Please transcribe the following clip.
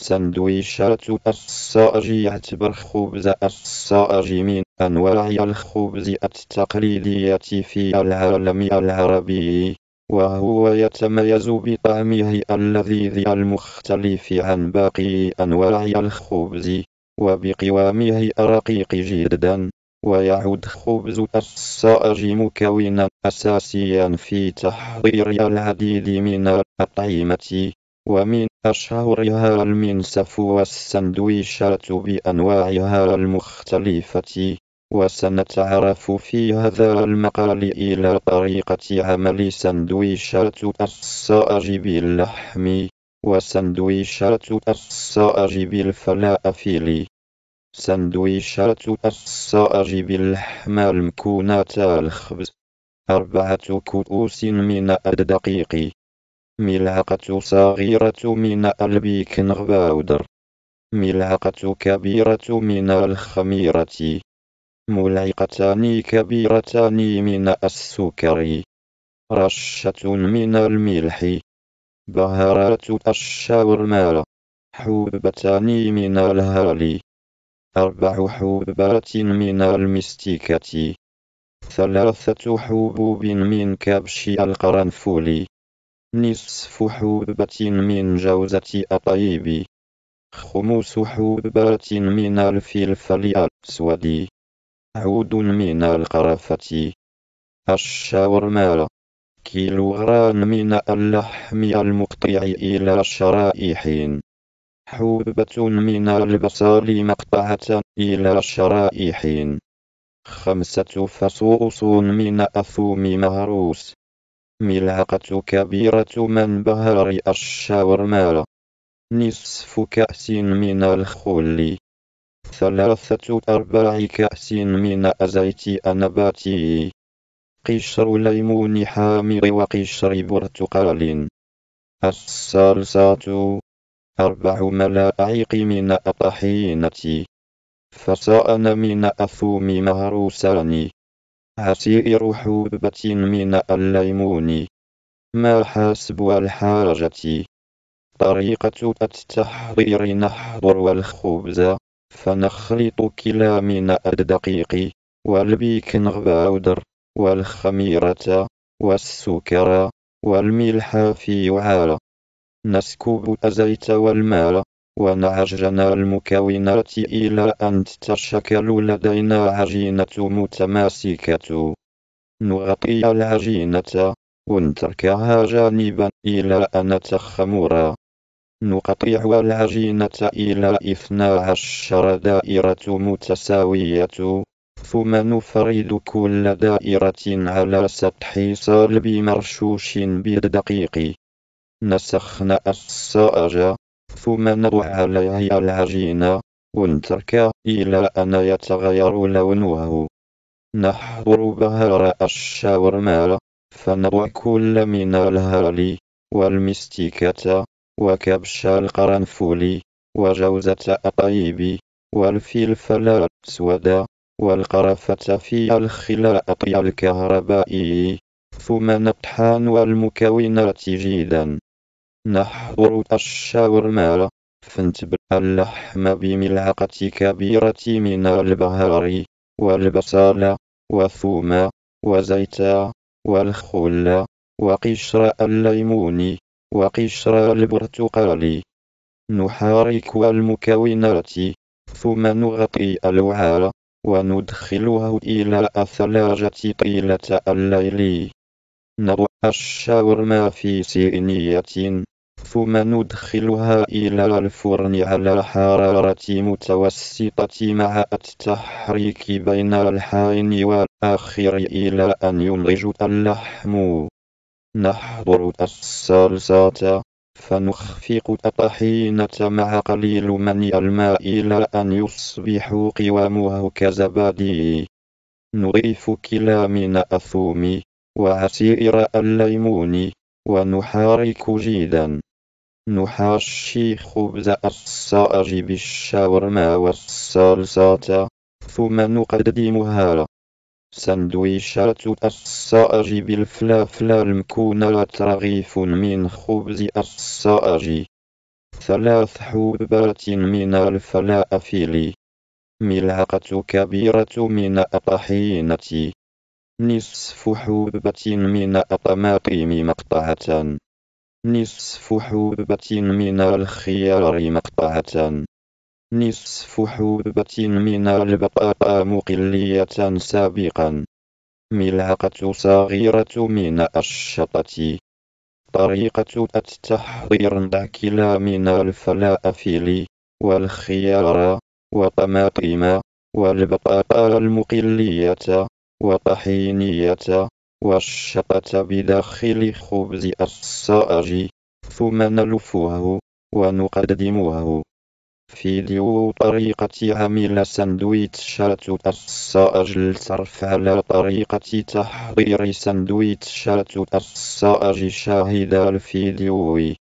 سندويشات الصاج يعتبر خبز الصاج من أنواع الخبز التقليدية في العالم العربي، وهو يتميز بطعمه اللذيذ المختلف عن باقي أنواع الخبز، وبقوامه الرقيق جدا. ويعد خبز الصاج مكونا أساسيا في تحضير العديد من الأطعمة، ومن أشهرها المنسف والسندويشات بأنواعها المختلفة. وسنتعرف في هذا المقال إلى طريقة عمل سندويشات الصاج باللحم، وسندويشات الصاج بالفلافل. سندويشات الصاج باللحم المكونات الخبز: 4 كؤوس من الدقيق، ملعقة صغيرة من البيكنغ باودر، ملعقة كبيرة من الخميرة، ملعقتان كبيرتان من السكر، رشة من الملح، بهارات الشاورما، حبتان من الهال، 4 حبات من المستكة، 3 حبوب من كبش القرنفل، نصف حبة من جوزة الطيب، 5 حبات من الفلفل الأسود، عود من القرفة. الشاورما: كيلوغرام من اللحم المقطع إلى شرائح، حبة من البصل مقطعة إلى شرائح، 5 فصوص من الثوم مهروس، ملعقة كبيرة من بهار الشاورما، نصف كأس من الخل، 3/4 كأس من زيت نباتي، قشر ليمون حامض وقشر برتقال. الصلصات: 4 ملاعق من الطحينة، فصان من الثوم مهروسان، عصير حبة من الليمون، ما حسب الحاجة. طريقة التحضير: نحضر الخبز، فنخلط كلا من الدقيق والبيكنغ باودر والخميرة والسكر والملح في وعاء، نسكب الزيت والماء، ونعجن المكونات إلى أن تتشكل لدينا عجينة متماسكة. نغطي العجينة ونتركها جانبا إلى أن تخمر. نقطع العجينة إلى 12 دائرة متساوية، ثم نفرد كل دائرة على سطح صلب مرشوش بالدقيق. نسخن الصاج، ثم نضع عليه العجينة ونتركه إلى أن يتغير لونه. نحضر بهار الشاورما، فنضع كل من الهال والمستكة وكبش القرنفل وجوزة الطيب والفلفل الأسود والقرفة في الخلاط الكهربائي، ثم نطحن المكونات جيدا. نحضر الشاورما، فنتبل اللحم بملعقة كبيرة من البهار والبصل وثوم وزيت والخل وقشر الليمون وقشر البرتقال. نحرك المكونات، ثم نغطي الوعاء وندخله إلى الثلاجة طيلة الليل. نضع الشاورما في صينية، ثم ندخلها إلى الفرن على حرارة متوسطة مع التحريك بين الحين والآخر إلى أن ينضج اللحم. نحضر الصلصة، فنخفق الطحينة مع قليل من الماء إلى أن يصبح قوامه كزبادي. نضيف كلا من الثوم وعصير الليمون ونحرك جيدا. نحشي خبز الصاج بالشاورما والصلصة، ثم نقدمها. سندويشات الصاج بالفلافل المكونات: رغيف من خبز الصاج، 3 حبات من الفلافل، ملعقة كبيرة من الطحينة، نصف حبة من الطماطم مقطعة، نصف حبة من الخيار مقطعة، نصف حبة من البطاطا مقلية سابقا، ملعقة صغيرة من الشطة. طريقة التحضير: ضع كلا من الفلافل والخيار والطماطم والبطاطا المقلية وطحينية والشطة بداخل خبز الصاج، ثم نلفه ونقدمه. فيديو طريقة عمل سندويتشات الصاج. لتعرف على طريقة تحضير سندويتشات الصاج شاهد الفيديو.